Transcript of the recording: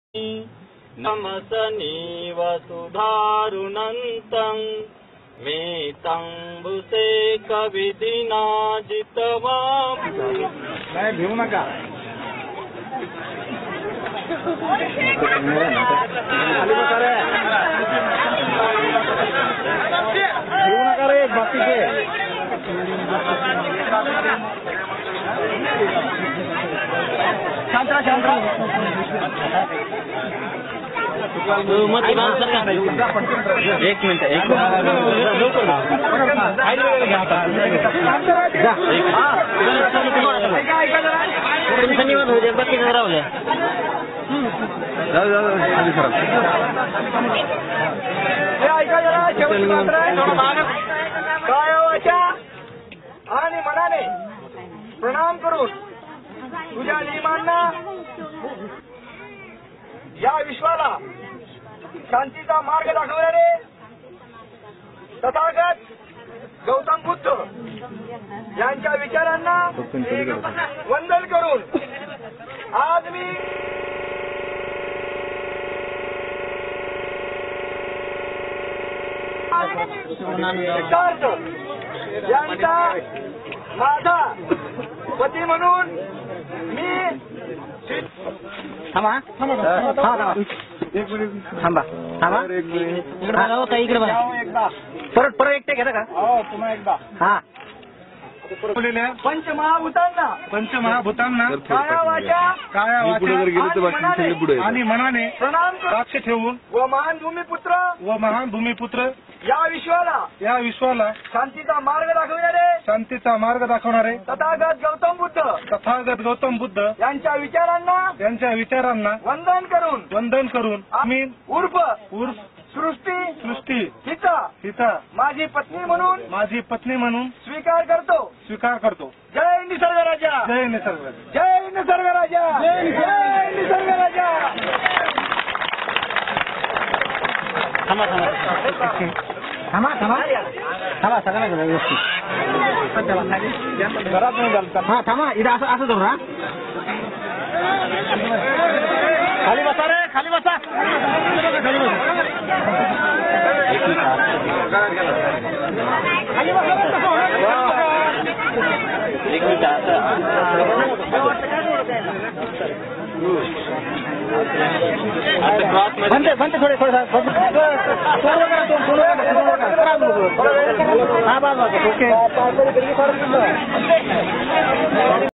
नमसनी वसुधारुणन्तं मेतं भुसे कविदिना जितवाम। नाही घेऊ नका घेऊ नका रे बाकीचे शांत एक मिनिट आणि मनाने प्रणाम करून तुझ्या नियमांना या विश्वाला शांतीचा मार्ग दाखवणारे तथागत गौतम बुद्ध यांच्या विचारांना वंदन करून आज मी यांचा माझा पती म्हणून मी थांबा परत एकटे घेता का? पुन्हा एकदा हा पंचमहाभूतांना काया वाचा आणि मनाने प्रणाम साक्ष ठेवून व महान भूमिपुत्र या विश्वाला शांतीचा मार्ग दाखवणारे तथागत गौतम बुद्ध यांच्या विचारांना वंदन करून आम्ही उर्फ सृष्टी हिता माझी पत्नी म्हणून स्वीकार करतो। जय निसर्ग राजा, जय निसर्ग राजा, जय निसर्ग राजा। थांबा सगळ्यांना व्यवस्थित हा थांबा इथं असं धरू ना खाली बसा रे खाली बसा बनते थोडे ओके